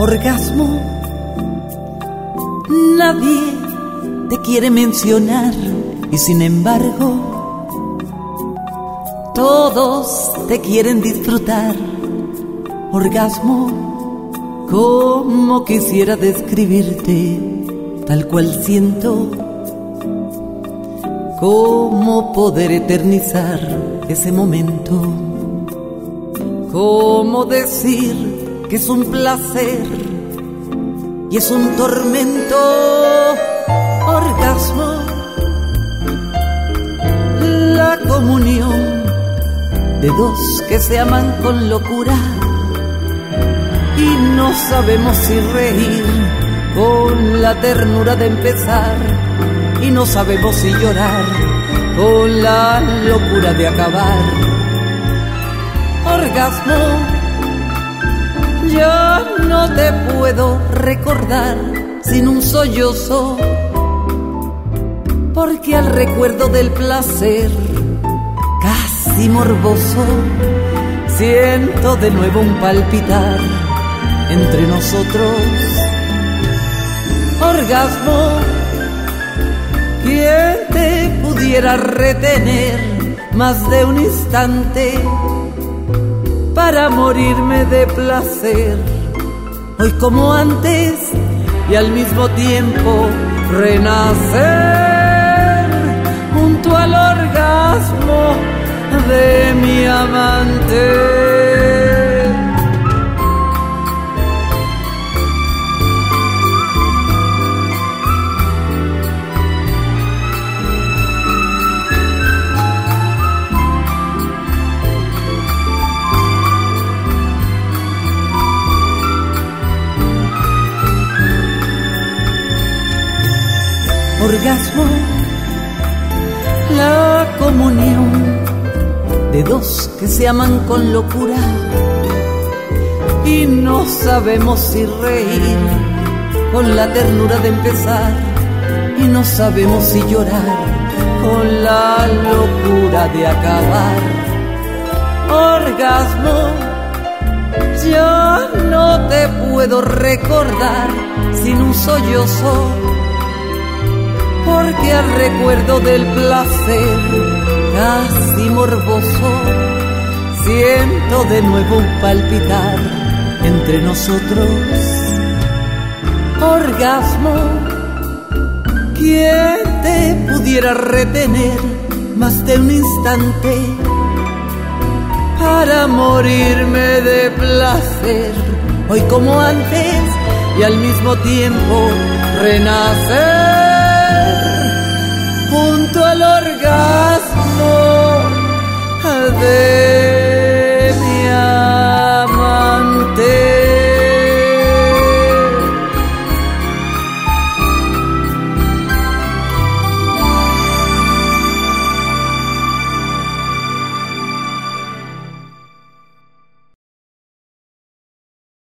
orgasmo. Nadie te quiere mencionar y sin embargo todos te quieren disfrutar. Orgasmo, como quisiera describirte tal cual siento. Cómo poder eternizar ese momento. Cómo decir que es un placer y es un tormento. Orgasmo, la comunión de dos que se aman con locura y no sabemos si reír con la ternura de empezar y no sabemos si llorar con la locura de acabar. Orgasmo, ya no te puedo recordar sin un sollozo, porque al recuerdo del placer casi morboso siento de nuevo un palpitar entre nosotros. Orgasmo, ¿quién te pudiera retener más de un instante para morirme de placer? Hoy como antes y al mismo tiempo renacer junto al orgasmo de mi amante. Orgasmo, la comunión de dos que se aman con locura y no sabemos si reír con la ternura de empezar y no sabemos si llorar con la locura de acabar. Orgasmo, ya no te puedo recordar sin un sollozo, porque al recuerdo del placer casi morboso siento de nuevo un palpitar entre nosotros. Orgasmo, ¿quién te pudiera retener más de un instante para morirme de placer? Hoy como antes y al mismo tiempo renacer junto al orgasmo de